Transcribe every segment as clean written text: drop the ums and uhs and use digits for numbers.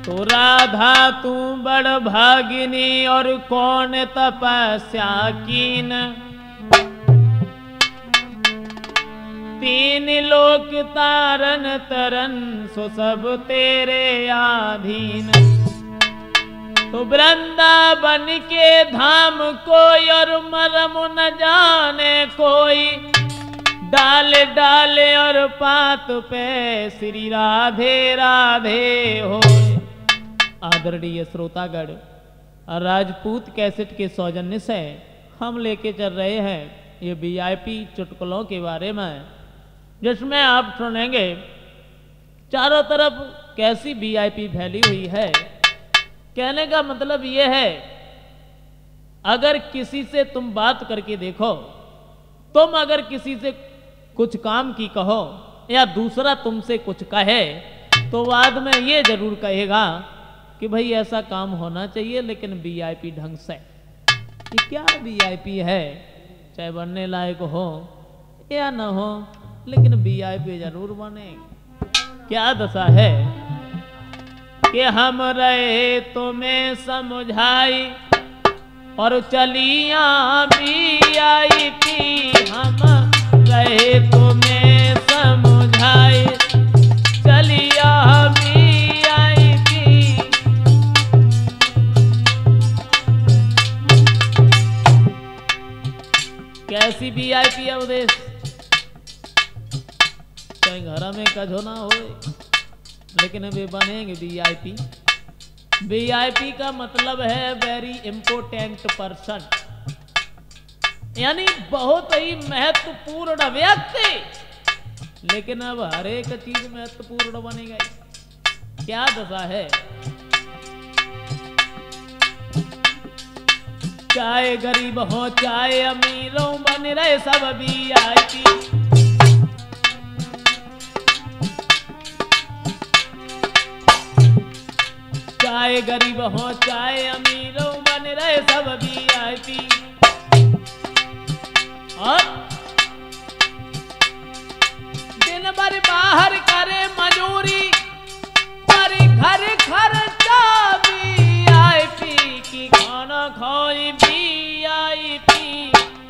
तो राधा तू बड़ भागिनी और कौन तपस्या कीन, तीन लोक तारन तरन सो सब तेरे आधीन। तो वृंदावन के धाम कोई और मरम न जाने कोई, डाल डाल और पात पे श्री राधे राधे हो। आदरणीय श्रोतागण, राजपूत कैसेट के सौजन्य से हम लेके चल रहे हैं ये वीआईपी चुटकुलों के बारे में, जिसमें आप सुनेंगे चारों तरफ कैसी वीआईपी फैली हुई है। कहने का मतलब ये है, अगर किसी से तुम बात करके देखो, तुम अगर किसी से कुछ काम की कहो या दूसरा तुमसे कुछ कहे, तो बाद में ये जरूर कहेगा कि भाई ऐसा काम होना चाहिए, लेकिन वीआईपी ढंग से। ये क्या वीआईपी है, चाहे बनने लायक हो या ना हो, लेकिन वीआईपी जरूर बने। क्या दशा है कि हम रहे तुम्हें समझाई और चलिया वीआईपी, हम रहे तुम्हें समझाई चलिया वीआईपी। कैसी वीआईपी अवदेश, चाहे घर में कझो ना हो, लेकिन वे बनेंगे वीआईपी। वीआईपी का मतलब है वेरी इंपोर्टेंट पर्सन, यानी बहुत ही महत्वपूर्ण व्यक्ति। लेकिन अब हर एक चीज महत्वपूर्ण बनेगा। क्या दशा है, चाहे गरीब हो चाहे अमीर हो, बन रहे सब वीआईपी। चाहे गरीब हो चाहे अमीर हो, बन रहे सब वीआईपी। और दिन भर बाहर करे मजूरी, पर घर खर्चा वीआईपी की, खाना खाए वीआईपी।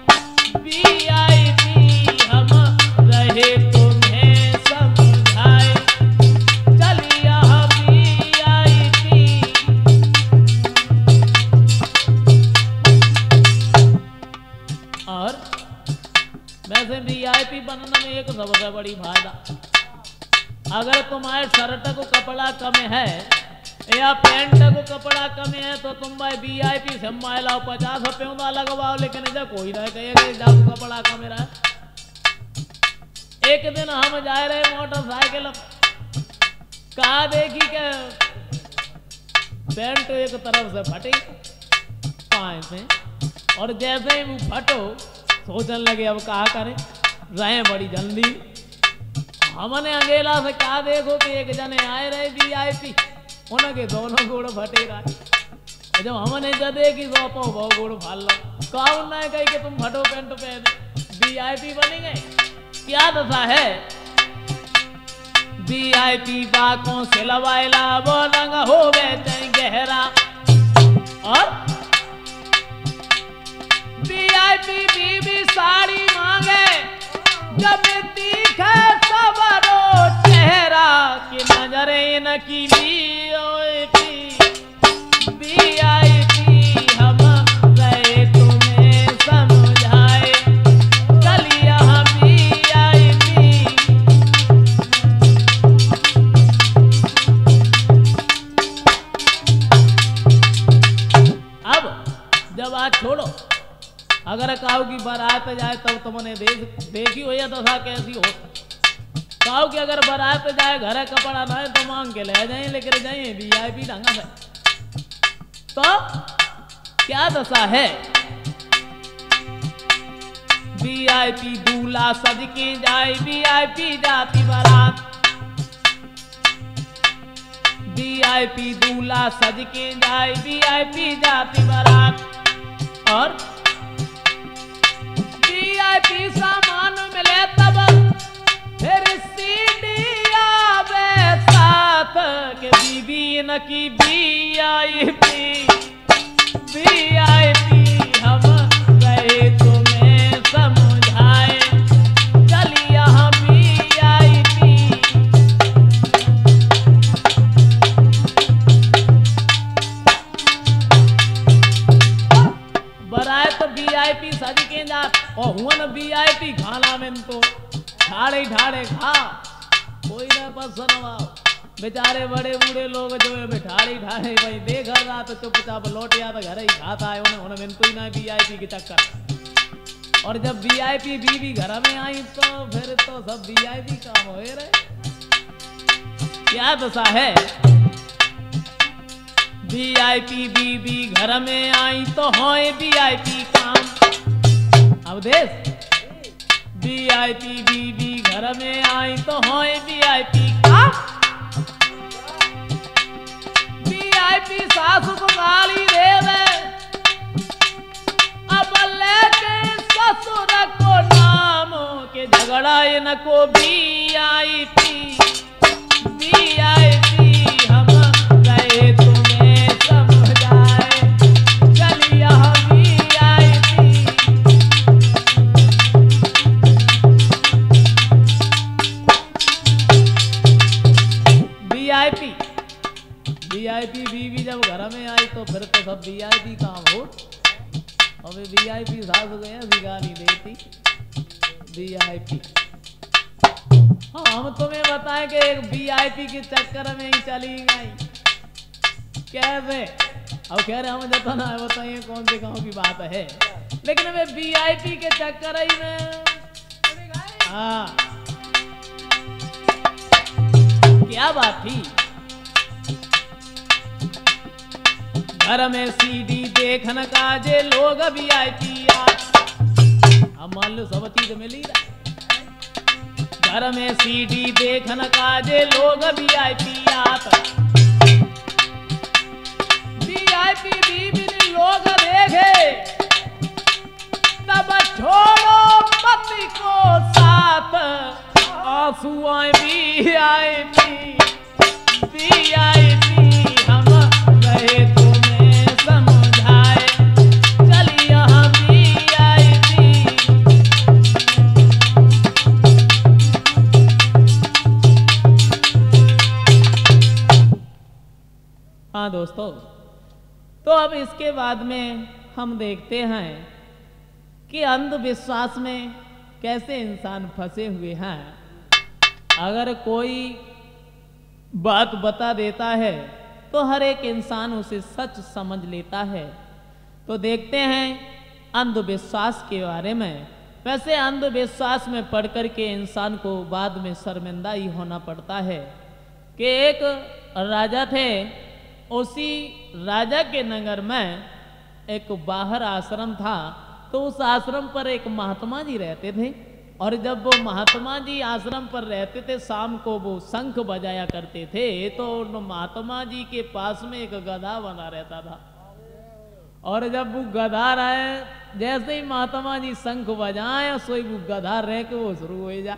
वीआईपी हम रहे तुम्हें समझाए चलिया वीआईपी। और वैसे वीआईपी बनने में एक सबसे बड़ी फायदा, अगर तुम्हारे शर्ट को कपड़ा कम है या पैंट को कपड़ा कम है, तो तुम भाई वीआईपी से मायला 50 रुपये लगवाओ, लेकिन इधर कोई ना कहेगा जाओ कपड़ा कम रहा। एक दिन हम जा रहे मोटरसाइकिल, कहा देखी के पैंट एक तरफ से फटी पाए से, और जैसे ही वो फटो सोचने लगे अब कहा करें, रहे बड़ी जल्दी। हमने अंगेला से कहा देखो कि एक जने आए रहे वीआईपी, उनके दोनों गोड़ फटे रहे। जब हमने जदे की सोपो वो गोड़ फाल लो, कौन ना कही कि तुम फटो पैंट पहन वीआईपी बनेंगे। क्या दशा है, वीआईपी बाकों से लवाइला वो रंग हो गए गहरा। और वीआईपी बीबी साड़ी मांगे, जब तीखे सबरो चेहरा की नजरे न की वीआईपी। वीआईपी हम रहे तुम्हें समझाए चलिया वीआईपी। अब जब आज छोड़ो, अगर काऊ की बारात जाए तब तुमने देखी हो या दशा कैसी हो। काऊ की अगर बारात जाए घर कपड़ा ना है तो मांग के ले जाए, लेकर जाए वीआईपी ढंगा से, तो क्या दशा है। वीआईपी दूल्हा सज के जाए, वीआईपी जाती बारात। वीआईपी दूल्हा सज के जाए, वीआईपी जाती बारात। और वीआईपी सामान मिले तब फिर सीडी आवे साथ के बीबी दीन की वीआईपी हम गए तुम्हें समझाए, चल यहाँ वीआईपी। बराए तो वीआईपी सज के जा और हुआ न वीआईपी खाना में तो ठाड़े ठाड़े खा कोई ना पसंद आओ। बेचारे बड़े बूढ़े लोग जो है ठाड़ी ठाड़े भाई देख रहा तो चुपचाप लौट या तो घर ही खाता है उन्हें मिलतो ही ना वीआईपी के चक्कर। और जब वीआईपी बीवी घर में आई तो फिर तो सब वीआईपी काम हो रहे। क्या दशा है, वीआईपी बीवी घर में आई तो होए वीआईपी काम। अब देख वीआईपी बीवी घर में आई तो होए वीआईपी काम। वीआईपी सासु को गाली दे दे, अब लेके ससुर को नाम के झगड़ा इनको वीआईपी हम गए तुम्हें समझाए, चलिए वीआईपी। वीआईपी बीवी जब घर में आई तो फिर तो सब वीआईपी काम हो। अबे वीआईपी सास गए गाली देती वीआईपी। हम तुम्हें बताएं कि एक वीआईपी के चक्कर में ही चली गई कैसे। अब कह रहे हम जता ना बताइए कौन से गांव की बात है, लेकिन वे वीआईपी के चक्कर ही में हाँ क्या बात थी। घर में सीडी देखन का जे लोग वीआईपी अब मान लो सब चीज मिली रहा। घर में सीडी देखन का जे लोग वीआईपी बीवी लोग देखे तब छोड़ो पति को साथ आंसू आए वीआईपी हम गए तुम्हें समझाए, चल यहाँ वीआईपी। हाँ दोस्तों, तो अब इसके बाद में हम देखते हैं कि अंधविश्वास में कैसे इंसान फंसे हुए हैं। अगर कोई बात बता देता है तो हर एक इंसान उसे सच समझ लेता है। तो देखते हैं अंधविश्वास के बारे में। वैसे अंधविश्वास में पढ़ कर के इंसान को बाद में शर्मिंदा ही होना पड़ता है कि एक राजा थे, उसी राजा के नगर में एक बाहर आश्रम था। तो उस आश्रम पर एक महात्मा जी रहते थे और जब वो महात्मा जी आश्रम पर रहते थे शाम को वो शंख बजाया करते थे। तो उन महात्मा जी के पास में एक गधा बना रहता था और जब वो गधा रहे जैसे ही महात्मा जी शंख बजाए सोई वो गधा रह के वो शुरू हो जा।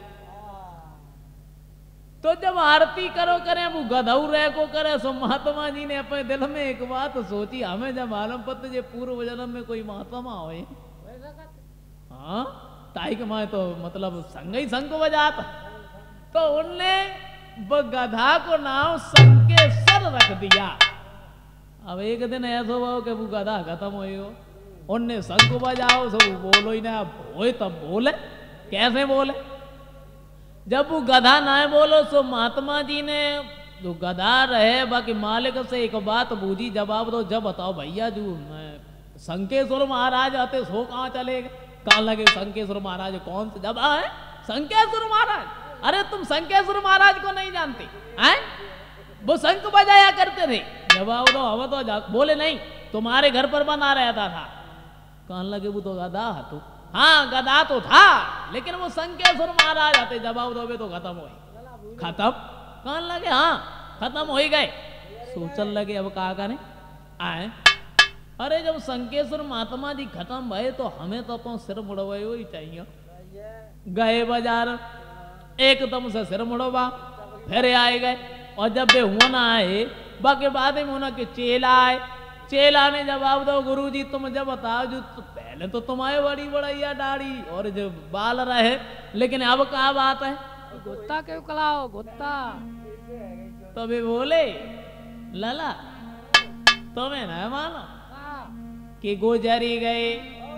तो जब आरती करो करे वो गधऊ रह को करे। सो महात्मा जी ने अपने दिल में एक बात सोची, हमें जब मालूम पड़ता जे पूर्व जन्म में कोई महात्मा होए हाँ ताई के माए तो मतलब संग ही शंख बजाता। तो उनने गधा को नाम संकेश्वर रख दिया। अब एक दिन ऐसा हुआ कि वो गधा खत्म हो, उनने शंख बजाओ सब बोलो ही ना, होए तब बोले। कैसे बोले, जब वो गधा ना बोलो सो महात्मा जी ने जो गधा रहे बाकी मालिक से एक बात बूझी, जवाब दो। जब बताओ भैया जो संकेश्वर महाराज आते सो कहाँ चले गए। कहाँ लगे संकेश्वर महाराज कौन से जब है संकेश्वर महाराज। अरे तुम संकेश्वर महाराज को नहीं जानते हैं, वो शंख बजाया करते थे। जवाब दो। हम तो बोले नहीं, तुम्हारे घर पर बना रहता था। कहाँ लगे वो तो गधा तो हाँ गधा तो था लेकिन वो संकेश्वर महाराज आते। जवाब दो तो खत्म हो खत्म। कहाँ लगे हाँ खत्म हो ही गए। सोचन लगे अब कहा करें आए। अरे जब संकेश्वर महात्मा जी खत्म भये तो हमें तो अपना सिर मुड़वाए ही चाहिए। गए बाजार एकदम से सिर मुड़वा फिर आए गए और जब वे हुआ ना आए बाकी बाद में उनके चेला आए, चेला ने जवाब दो गुरुजी तुम जब बताओ जो तो पहले तो तुम्हारे बड़ी बड़ैया दाढ़ी और जो बाल रहे, लेकिन अब क्या बात है? गुत्ता क्यों कलाओ गुत्ता? तो भी बोले लला तुम्हें न मानो कि गुजरी गए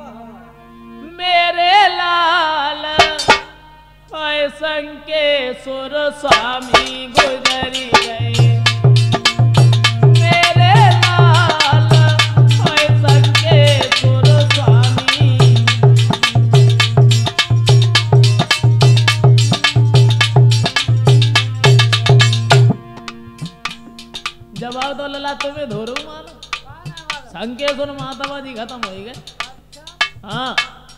मेरे लाल संकेश्वर स्वामी गुजरी गए, मेरे लाल संकेश्वर स्वामी। जवाब दो लला तुम्हें धोरू मानो संकेश्वर महात्मा जी खत्म हो गए। हाँ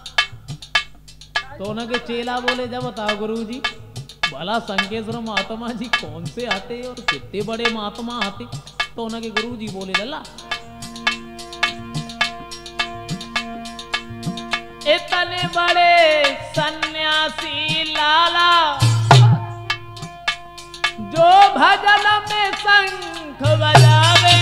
तो उनके चेला बोले जब बताओ गुरुजी भला संकेश्वर महात्मा जी कौन से आते और कितने बड़े महात्मा आते? तो उनके गुरुजी बोले लला इतने बड़े सन्यासी लाला जो भजन में शंख बजावे,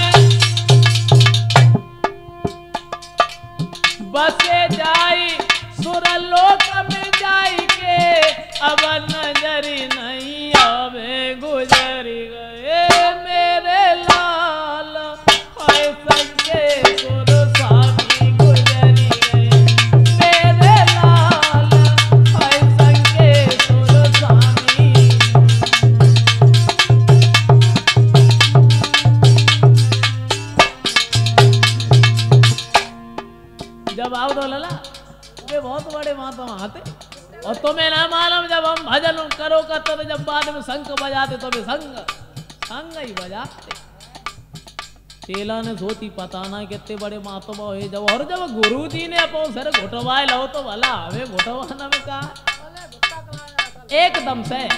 बसे जाई सुरलोक में जाई के अब नजरी नहीं आवे गुजरी गए मेरे लाल संकेश्वर स्वामी गुजरी गए, मेरे लाल संकेश्वर स्वामी। जब आओ दो लला वे बहुत बड़े महात्मा आते और तुम्हें ना मालूम जब हम भजन करो करते तो जब बाद में शंख बजाते तो वे संग ही बजाते। चेला ने सोची पता ना कितने बड़े महात्मा हुए जब, और जब गुरु जी ने अपो सर घुटवाए लो तो भला हमें घुटवाना में कहा एकदम से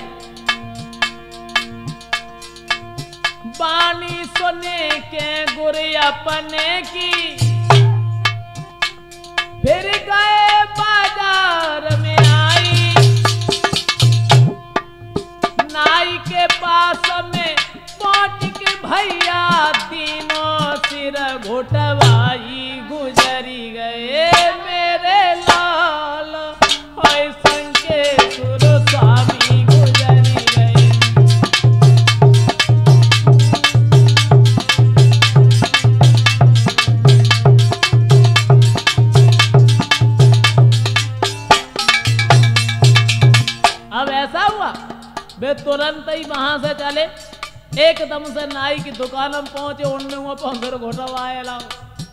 बानी सुने के गुरु अपने की फिर गए बाजार में आई, नाई के पास में पहुंच के भैया तीनों सिर घुटवाई गुजरी गए मेरे लाल संकेश्वर स्वामी गुजरी गए। अब ऐसा हुआ वे तुरंत ही वहां से चले, एकदम से नाई की दुकान में पहुंचे, उनने हुआ पंखर घोटवाए लाओ।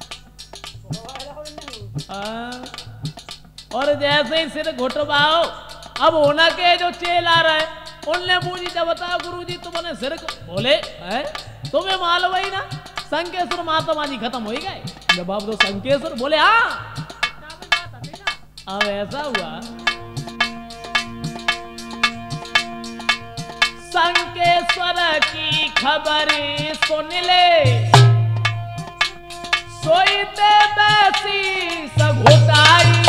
और जैसे ही सिर घुटवाओ अब होना के जो चेला रहे उनने पूछी जब बताओ गुरुजी तुमने सिर बोले है तुम्हें मालूम ही ना संकेश्वर महात्मा जी खत्म हो ही गए। जवाब दो संकेश्वर बोले हाँ। अब ऐसा हुआ संकेश्वर की खबर सुन ले सोईते बैसी सब घुटाई,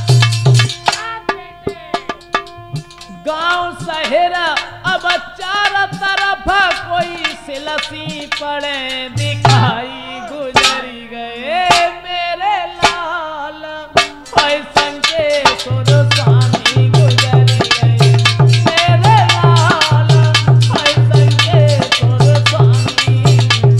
गांव शहर अब चार तरफ कोई सिलसी पड़े दिखाई गुजरी गए मेरे लाल संकेश्वर स्वामी गुजरी गए मेरे लाल संकेश्वर स्वामी।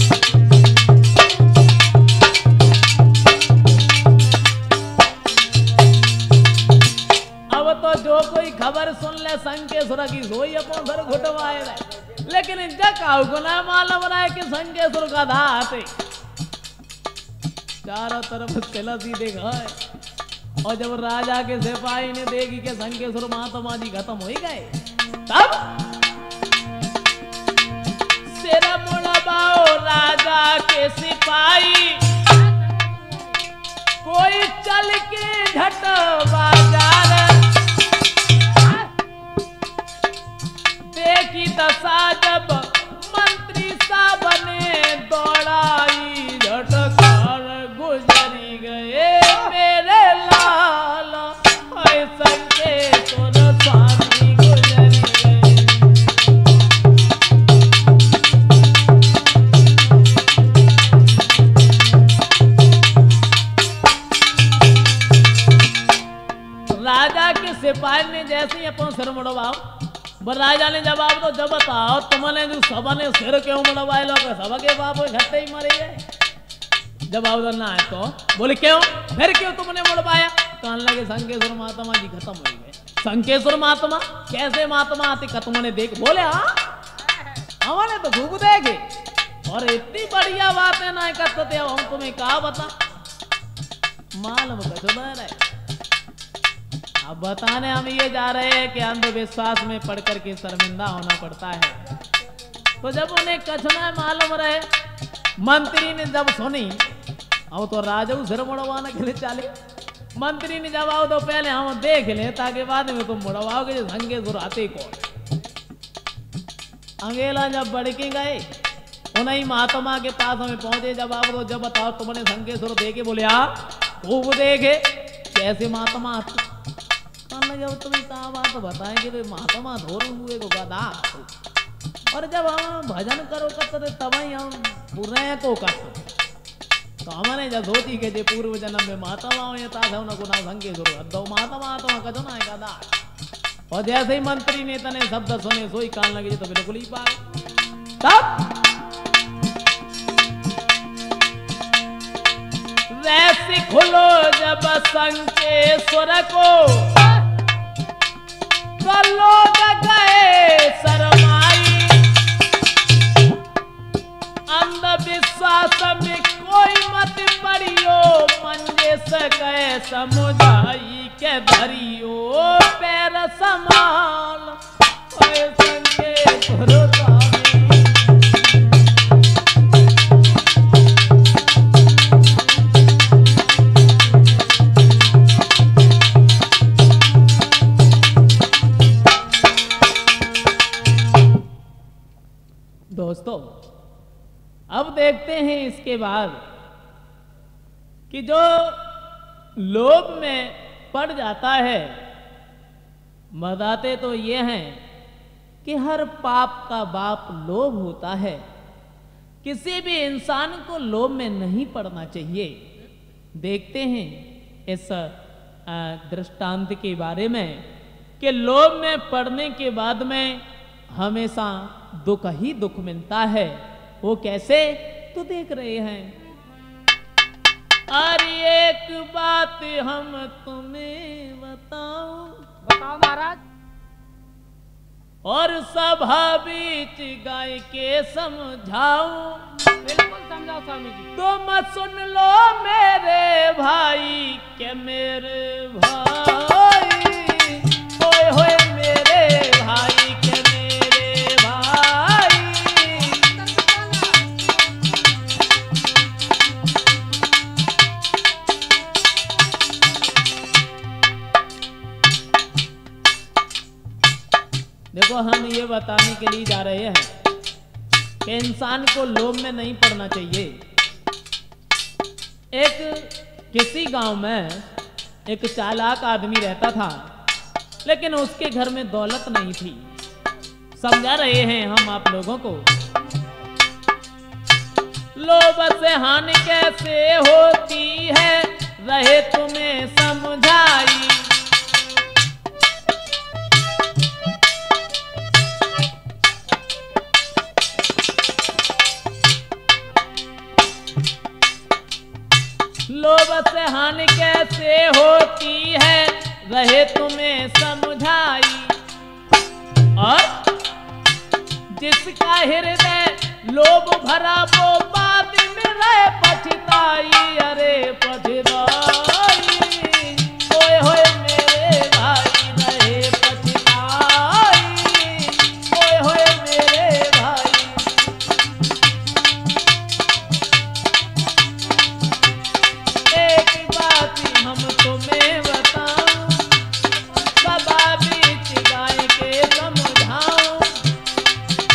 अब तो जो कोई खबर सुन ले संकेश्वर की सोई अपन सर घुटवाए रहे, लेकिन जकाऊ को ना मालूम रहा है कि संकेश्वर का धाते चारों तरफ सिलसी देखा है। और जब राजा के सिपाही ने देखी कि संकेश्वर महात्मा जी खत्म हो ही गए, तब सिर मुड़वाओ राजा के सिपाही, कोई चल के झट बाजार, देखी दशा जब मंत्री साहब ने दौड़ाई झटकार गुजरी गए मेरे लाल संकेश्वर स्वामी गुजरी गए। सिपाही ने जैसे ही अपन सिर मुड़वाओ, राजा ने जवाब दो, जब बताओ तुमने जो सबने सिर क्यों मुड़वाए, लोग सबके बाप घट्टे ही मरे गए। जवाब देना है तो बोले क्यों, फिर क्यों तुमने मुड़वाया? कहने लगे संकेश्वर महात्मा जी खत्म हो गए। संकेश्वर महात्मा कैसे महात्मा आते का तुमने देख? बोले हाँ हमने तो खूब देखे और इतनी बढ़िया बातें ना करते, अब हम तुम्हें कहा बता मालूम कचो है। अब बताने हम ये जा रहे हैं कि अंधविश्वास में पढ़कर के शर्मिंदा होना पड़ता है। तो जब उन्हें कछना मालूम रहे, मंत्री ने जब सुनी, अब तो राजा सिर मुड़वाने के लिए चाले। मंत्री ने जवाब दो, पहले हम देख ले ताकि बाद में तुम मुड़वाओगे जो संकेश्वर आते कौन। अंगेला जब बढ़ के गए, उन्हीं महात्मा के पास हमें पहुंचे। जवाब दो, जब बताओ तुमने संकेश्वर देखे? बोले हाँ खूब देखे। कैसे महात्मा आते? जब तुम्हें कहा बात बताएं कि महात्मा धोर हुए को गदा, और जब हम भजन करो करते तब ही हम पूरे को करते। तो हमने जब सोची के जे पूर्व जन्म में महात्मा हो गुना संकेश्वर अद्दो महात्मा तो कजो ना गदा। और जैसे ही मंत्री ने तने शब्द सुने सोई कान लगे तो बिल्कुल ही पाए। तब वैसे खुलो जब संकेश्वर को, लोग गए शरमाई। अंधविश्वास में कोई मत पड़ियो, मंजे से गए समुझाई के धरियो पैर संभाल संकेश्वर स्वामी। दोस्तों अब देखते हैं इसके बाद कि जो लोभ में पड़ जाता है, बताते तो ये हैं कि हर पाप का बाप लोभ होता है। किसी भी इंसान को लोभ में नहीं पड़ना चाहिए। देखते हैं इस दृष्टांत के बारे में कि लोभ में पड़ने के बाद में हमेशा दुख ही दुख मिलता है। वो कैसे तो देख रहे हैं। अरे एक बात हम तुम्हें बताओ महाराज। और सभा बीच गाय के समझाऊं। बिल्कुल समझाओ स्वामी जी। तुम सुन लो मेरे भाई के मेरे भाई, होए होए मेरे भाई के मेरे भाई। देखो हम ये बताने के लिए जा रहे हैं कि इंसान को लोभ में नहीं पड़ना चाहिए। एक किसी गांव में एक चालाक आदमी रहता था, लेकिन उसके घर में दौलत नहीं थी। समझा रहे हैं हम आप लोगों को। लोभ से हानि कैसे होती है, रहे तुम्हें समझाई। लोभ से हानि कैसे होती है, रहे तुम्हें समझाई। और जिसका हृदय लोभ भरा वो बाद में रहे पछताई। अरे पछताई, होए होए मेरे भाई रहे पछताई, होए होए मेरे भाई। एक बात हम तुम्हें बताऊं, सभा बीच गाय के समझाऊं।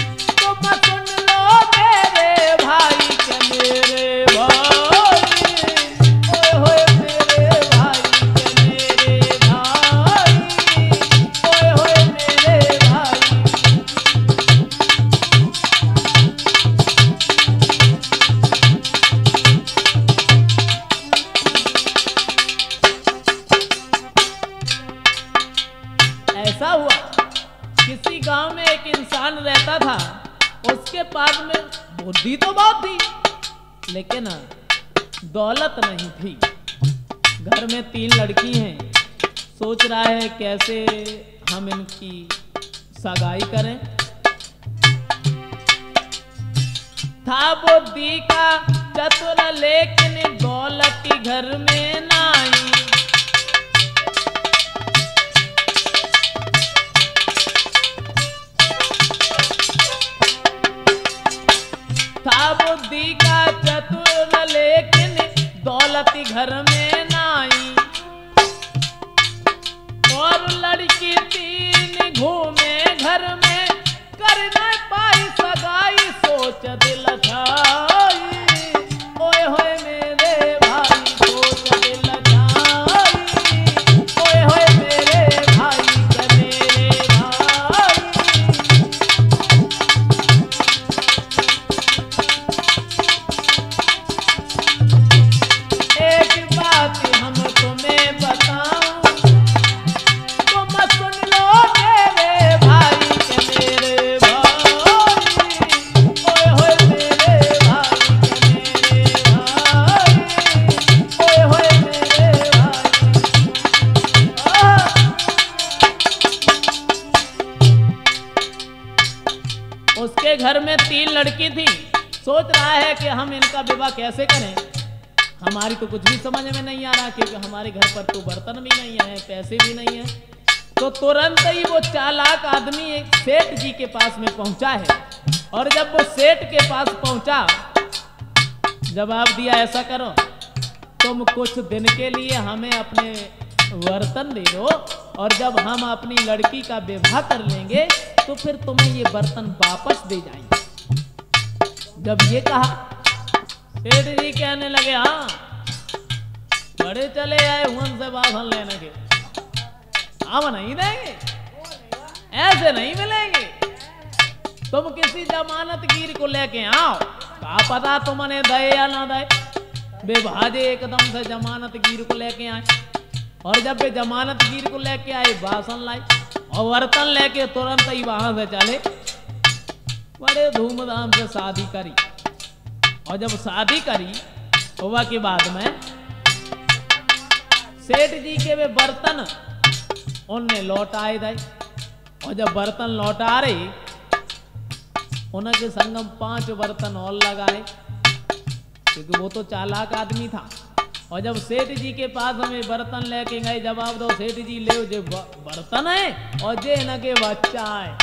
तुम सुन लो मेरे भाई के मेरे भाई। पास में बुद्धि तो बहुत थी, लेकिन दौलत नहीं थी। घर में 3 लड़की हैं, सोच रहा है कैसे हम इनकी सगाई करें। था बुद्धि का चतुर लेकिन दौलत घर में नाई। था बुद्धि का चतुर लेकिन दौलत घर में नाई। और लड़की 3 घूमे घर में कर न पाई सगाई, सोच दिल छाई। ओए होए मेरे भाई सोच दिल छाई। ओए होए मेरे भाई के मेरे भाई। एक बात हम तुम्हें बताऊं, तुम सुन लो मेरे भाई के मेरे भाई। ओए होए मेरे भाई के मेरे भाई। ओए होए मेरे भाई। उसके घर में 3 लड़की थी, सोच रहा है कि हम इनका विवाह कैसे करें। हमारी तो कुछ भी समझ में नहीं आ रहा, क्योंकि हमारे घर पर तो बर्तन भी नहीं है, पैसे भी नहीं है। तो तुरंत ही वो चालाक आदमी एक सेठ जी के पास में पहुंचा है। और जब वो सेठ के पास पहुंचा, जवाब दिया ऐसा करो, तुम कुछ दिन के लिए हमें अपने बर्तन दे दो, और जब हम अपनी लड़की का विवाह कर लेंगे तो फिर तुम्हें ये बर्तन वापस दे जाएंगे। जब ये कहा, सेठ जी कहने लगे, हाँ बड़े चले आए उनसे वासन लेने के, हम नहीं देंगे, ऐसे नहीं मिलेंगे। तुम किसी जमानतगीर को लेके आओ, क्या पता तुमने दे या ना दे। बेभाजे एकदम से जमानतगीर को लेके आए, और जब वे जमानतगीर को लेके आए, वासन लाए और बर्तन लेके तुरंत ही वहां से चले। बड़े धूमधाम से शादी करी, और जब शादी करी हुआ के बाद में सेठ जी के वे बर्तन उनने लौटाए दे। और जब बर्तन लौटा रहे, उनके संगम 5 बर्तन और लगाए, क्योंकि वो तो चालाक आदमी था। और जब सेठ जी के पास हमें बर्तन लेके गए, जवाब दो, सेठ जी ले जो बर्तन है और जे न के बच्चा है।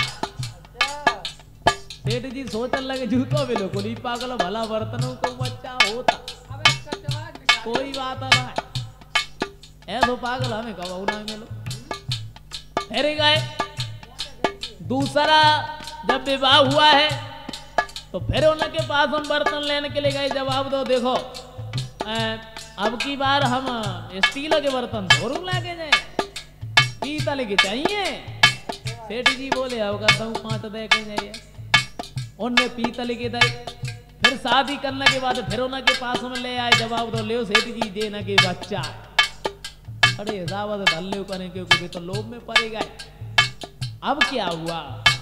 सेठ जी सोचने लगे, जूतो बिल्कुल ही पागल, भला बर्तनों को बच्चा होता, कोई बात ना है, ऐसो पागल हमें कब ना मिलो। फिर गए, दूसरा जब विवाह हुआ है तो फिर उनके पास हम बर्तन लेने के लिए गए। जवाब दो, देखो अब की बार हम स्टील के बर्तन जरूर लेके जाए, पीतल के चाहिए। सेठ जी बोले, अब करता हूँ 5 दे के जाइए। उनने पीतल के दे। फिर शादी करने के बाद फिर उनके पास में ले आए। जवाब दो, ले सेठ जी दे न के बच्चा। अरे हिसाब से धल्ले करें, क्योंकि तो लोभ में पड़े गए। अब क्या हुआ,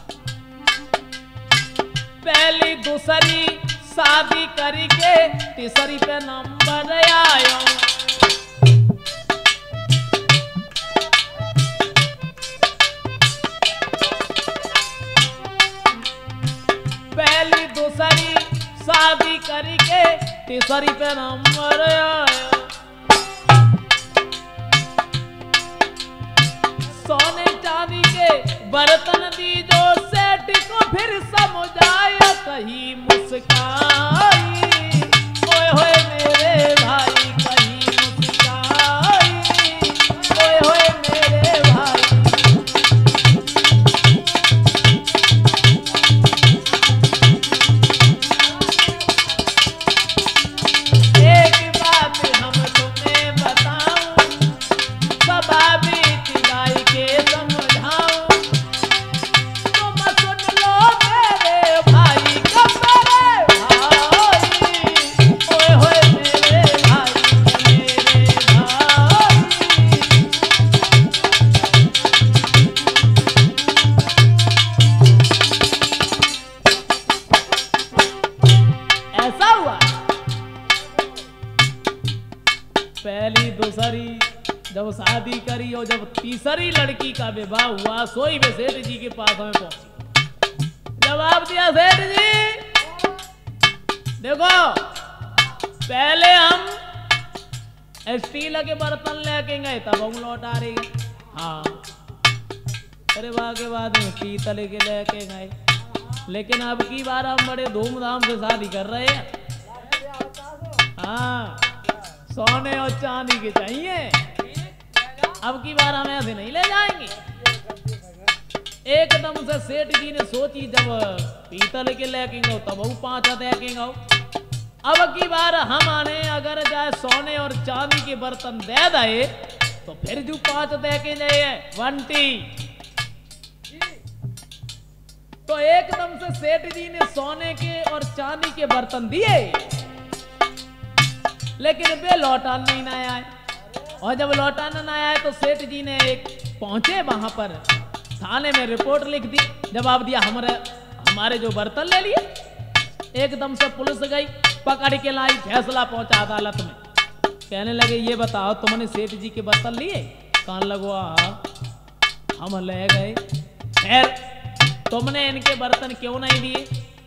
पहली दूसरी शादी करके तीसरी पे नंबर आयो। पहली दूसरी शादी करके तीसरी पे नंबर आयो। सोने चांदी के बर्तन दी जो सेठ को फिर समझाया, कहीं मुस्काई। ओए होए मेरे भाई कहीं मुस्काई। ओए होए मेरे भाई। एक बात हम तुम्हें बताऊं, सबाबी गाय के समझाऊं, तुम सुन लो मेरे भाई का मेरे भाई। पहली दूसरी जब शादी करी और जब तीसरी लड़की का विवाह हुआ, सोई वे सेठ जी के पास में पहुंची। जवाब दिया सेठ जी, देखो पहले हम स्टील के बर्तन लेके गए तब हम लौटा रही। हाँ, अरे वाह के बाद में पीतल के लेके गए, लेकिन अब की बार हम बड़े धूमधाम से शादी कर रहे हैं। हाँ, सोने और चांदी के चाहिए, अब की बार हम ऐसे नहीं ले जाएंगे। एकदम से सेठ जी ने सोची, जब पीतल के लेके गए तब वो 5 देके गए, अब की बार हम आने अगर जाए सोने और चांदी के बर्तन दे दे तो फिर जो 5 देके जाए 20। तो एकदम से सेठ जी ने सोने के और चांदी के बर्तन दिए, लेकिन वे लौटान नहीं ना आए। और जब लौटाना ना आए तो सेठ जी ने एक पहुंचे वहां पर, थाने में रिपोर्ट लिख दी, जवाब दिया हमारे जो बर्तन ले लिए। एकदम से पुलिस गई, पकड़ के लाई, फैसला पहुंचा अदालत में। कहने लगे ये बताओ तुमने सेठ जी के बर्तन लिए? कान लगवा, हम ले गए, खैर तुमने इनके बर्तन क्यों नहीं दिए?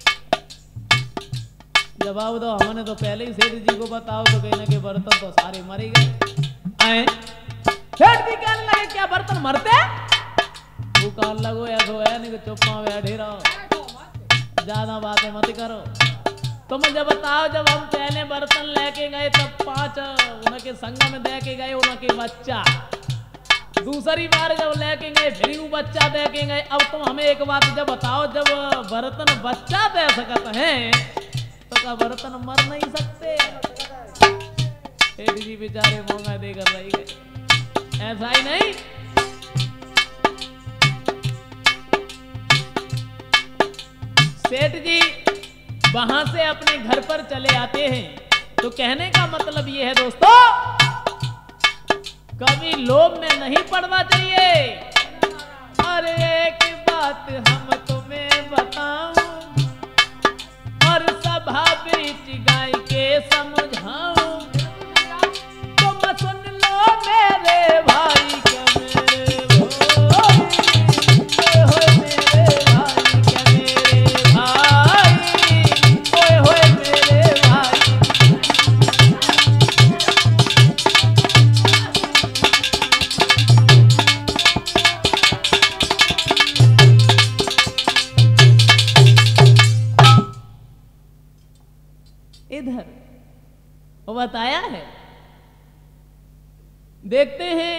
जवाब दो, हमने तो पहले ही सेठ जी को बताओ तो कहने के बर्तन तो सारे मरे गए। सेठ जी कहने लगे क्या बर्तन मरते? वो कान लगो या तो है नहीं, चुप बैठे रहो, ज्यादा बातें मत करो। तुम जब बताओ, जब हम पहले बर्तन लेके गए तब 5 उनके संग में दे के गए, उनके बच्चा। दूसरी बार जब लेके गए फिर वो बच्चा दे के गए। अब तुम हमें एक बात जब बताओ, जब बर्तन बच्चा दे सकते हैं तो क्या बर्तन मर नहीं सकते? सेठ जी बेचारे मौका देकर रह गए। ऐसा ही नहीं, सेठ जी वहां से अपने घर पर चले आते हैं। तो कहने का मतलब ये है दोस्तों, कभी लोभ में नहीं पड़ना चाहिए। और एक बात हम तुम्हें बताऊं और सभा बीच गाय के समझाऊं, तुम सुन लो मेरे भाई के मेरे इधर वो बताया है। देखते हैं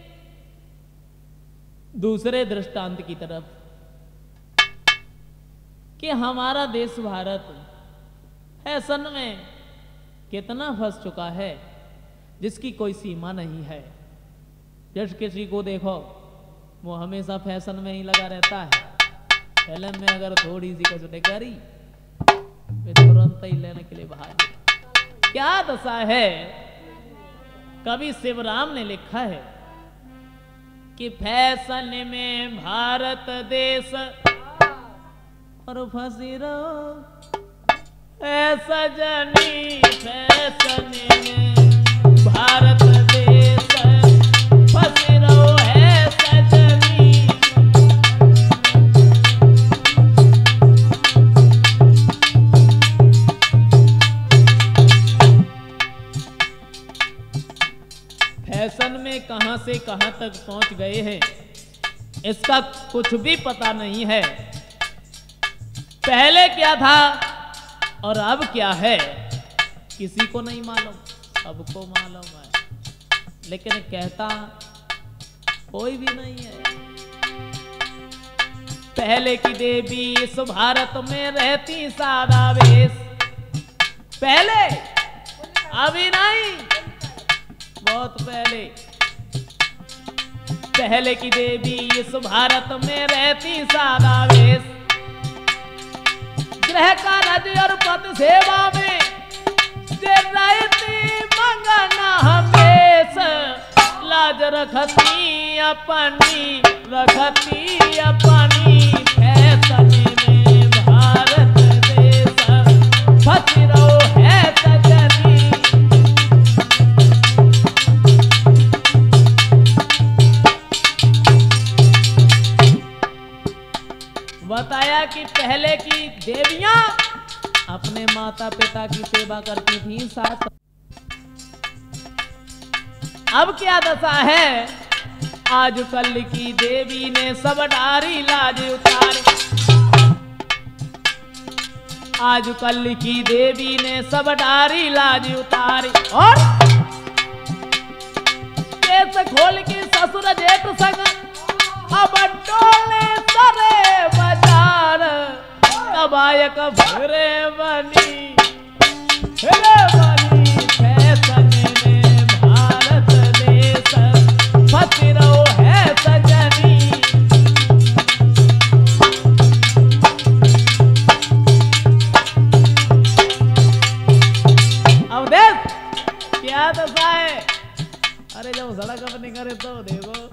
दूसरे दृष्टांत की तरफ कि हमारा देश भारत फैशन में कितना फंस चुका है जिसकी कोई सीमा नहीं है। जब किसी को देखो वो हमेशा फैशन में ही लगा रहता है। फिल्म में अगर थोड़ी सी कुछ करी वे तुरंत ही लेने के लिए भागे। क्या दशा है? कवि शिवराम ने लिखा है कि फैशन में भारत देश और फंसी रहो ऐसा जनी, फैशन में भारत देश फंसी रहो ऐसा जनी। फैशन में कहां से कहां तक पहुंच गए हैं इसका कुछ भी पता नहीं है। पहले क्या था और अब क्या है किसी को नहीं मालूम, सबको मालूम है लेकिन कहता कोई भी नहीं है। पहले की देवी इस भारत में रहती सादा वेश, पहले, अभी नहीं, बहुत पहले। पहले की देवी इस भारत में रहती सादा वेश, ग्रह कार्य और पद सेवा में रहती मंगना हमेश। लाज रखती अपनी, रखती अपनी, फैशन में भारत देश फंसी रहो है सजनी। माता पिता की सेवा करती थी साथ। अब क्या दशा है, आज कल की देवी ने सब डारी लाज उतारे। आज कल की देवी ने सब डारी लाज उतारे और केस खोल के ससुर जेठ संग अब डोले सरे बाजार। कबायक भरे बनी फैशन में भारत देश फंसी रहो है सजनी। अब देख क्या दशा है। अरे जब सड़क अपनी करे तो देखो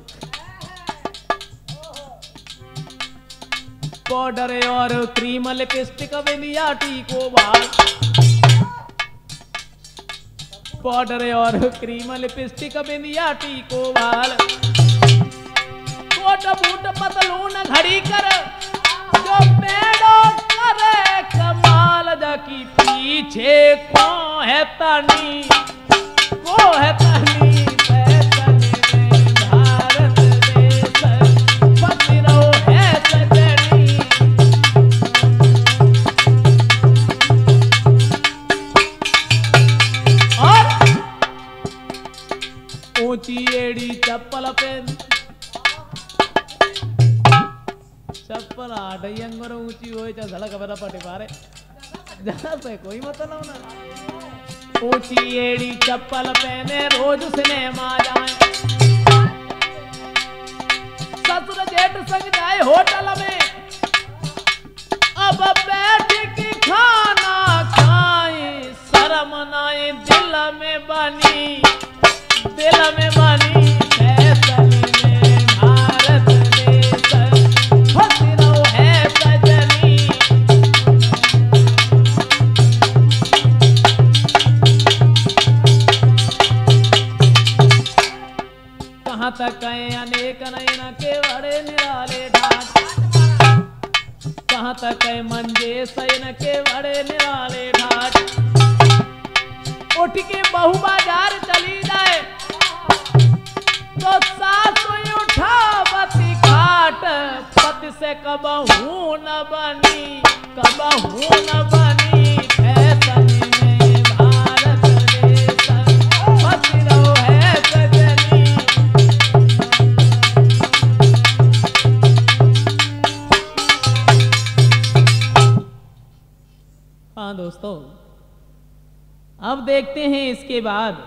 पाउडर और क्रीम लिपस्टिक बिंदिया टीको बाल। पाउडर और क्रीम लिपस्टिक बिंदिया टीको बाल। कोट बूट पतलून घड़ी कर जो पेड़ों करे कमाल। जाकी पीछे को है तनी को है तनी। ऊंची एड़ी चप्पल पहन चप्पल 8 अंगुर ऊंची हो सड़क पर पटे पारे जहां से कोई मतलब ना। ऊंची एड़ी चप्पल पहने रोज सिनेमा जाए। ससुर जेठ संग जाए होटल में अब बैठ के खाना खाए। शर्म नाए दिल में बनी दिल में बनी फैशन में भारत देश फंसी रहो है सजनी। कहाँ तक गए अनेक नयन के बड़े निराले ढाट। कहाँ तक गए मंजे सैन के बड़े निराले ढाट। उठ के बहु बाजार चली जाए तो सास उठावती खाट। पति से कबहू न बनी कबहू न बनी फैशन में भारत देश फंसी रहो है सजनी। हाँ दोस्तों, अब देखते हैं इसके बाद।